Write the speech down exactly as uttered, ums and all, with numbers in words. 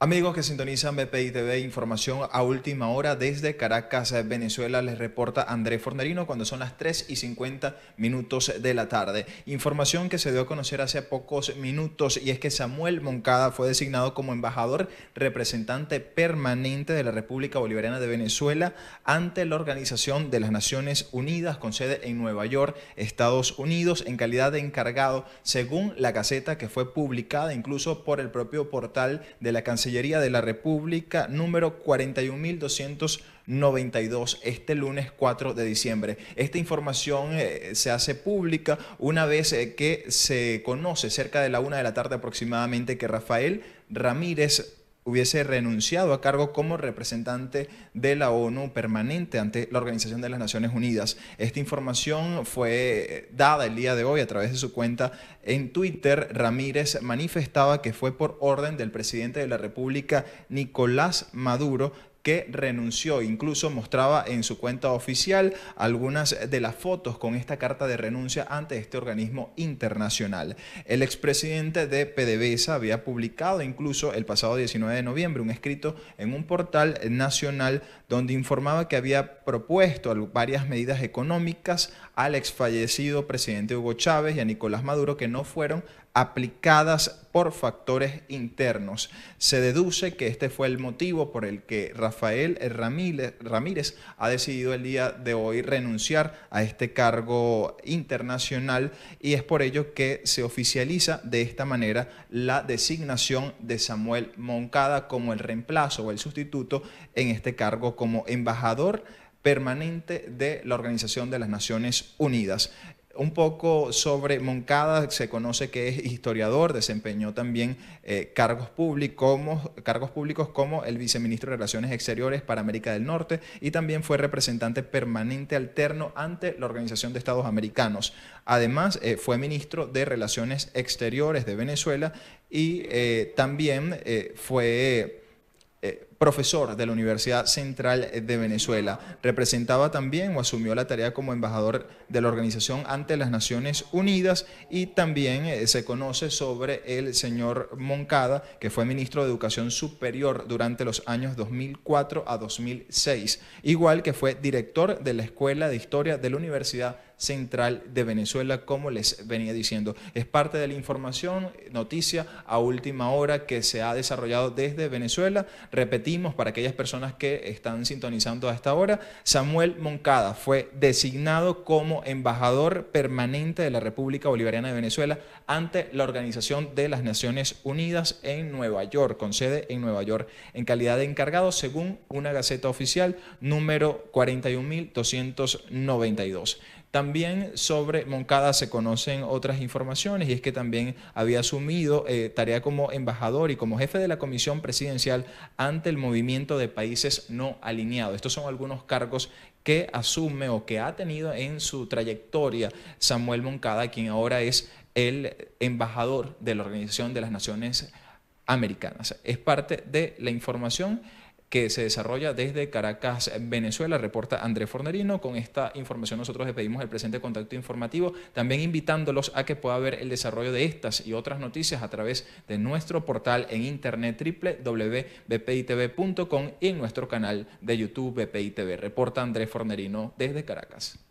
Amigos que sintonizan B P I T V, información a última hora desde Caracas, Venezuela, les reporta André Fornerino cuando son las tres y cincuenta minutos de la tarde. Información que se dio a conocer hace pocos minutos y es que Samuel Moncada fue designado como embajador representante permanente de la República Bolivariana de Venezuela ante la Organización de las Naciones Unidas con sede en Nueva York, Estados Unidos, en calidad de encargado, según la Gaceta que fue publicada incluso por el propio portal de la Cancillería de la República número cuarenta y un mil doscientos noventa y dos este lunes cuatro de diciembre. Esta información eh, se hace pública una vez eh, que se conoce cerca de la una de la tarde aproximadamente que Rafael Ramírez hubiese renunciado a cargo como representante de la ONU permanente ante la Organización de las Naciones Unidas. Esta información fue dada el día de hoy a través de su cuenta en Twitter. Ramírez manifestaba que fue por orden del presidente de la República, Nicolás Maduro, que renunció. Incluso mostraba en su cuenta oficial algunas de las fotos con esta carta de renuncia ante este organismo internacional. El expresidente de PDVSA había publicado incluso el pasado diecinueve de noviembre un escrito en un portal nacional donde informaba que había propuesto varias medidas económicas al exfallecido presidente Hugo Chávez y a Nicolás Maduro que no fueron aplicadas por factores internos. Se deduce que este fue el motivo por el que Rafael Ramírez, Ramírez ha decidido el día de hoy renunciar a este cargo internacional y es por ello que se oficializa de esta manera la designación de Samuel Moncada como el reemplazo o el sustituto en este cargo como embajador permanente de la Organización de las Naciones Unidas. Un poco sobre Moncada, se conoce que es historiador, desempeñó también eh, cargos, públicos como, cargos públicos como el viceministro de Relaciones Exteriores para América del Norte y también fue representante permanente alterno ante la Organización de Estados Americanos. Además, eh, fue ministro de Relaciones Exteriores de Venezuela y eh, también eh, fue... Eh, profesor de la Universidad Central de Venezuela. Representaba también o asumió la tarea como embajador de la organización ante las Naciones Unidas y también eh, se conoce sobre el señor Moncada, que fue ministro de Educación Superior durante los años dos mil cuatro a dos mil seis, igual que fue director de la Escuela de Historia de la Universidad Central de Venezuela, como les venía diciendo. Es parte de la información, noticia a última hora que se ha desarrollado desde Venezuela. Repetimos para aquellas personas que están sintonizando a esta hora, Samuel Moncada fue designado como embajador permanente de la República Bolivariana de Venezuela ante la Organización de las Naciones Unidas en Nueva York, con sede en Nueva York, en calidad de encargado según una Gaceta Oficial número cuarenta y un mil doscientos noventa y dos. También sobre Moncada se conocen otras informaciones y es que también había asumido eh, tarea como embajador y como jefe de la Comisión Presidencial ante el Movimiento de Países No Alineados. Estos son algunos cargos que asume o que ha tenido en su trayectoria Samuel Moncada, quien ahora es el embajador de la Organización de las Naciones Americanas. Es parte de la información que se desarrolla desde Caracas, Venezuela, reporta André Fornerino. Con esta información nosotros le pedimos el presente contacto informativo, también invitándolos a que pueda ver el desarrollo de estas y otras noticias a través de nuestro portal en internet doble u doble u doble u punto b p i t v punto com y en nuestro canal de YouTube B P I T V. Reporta André Fornerino desde Caracas.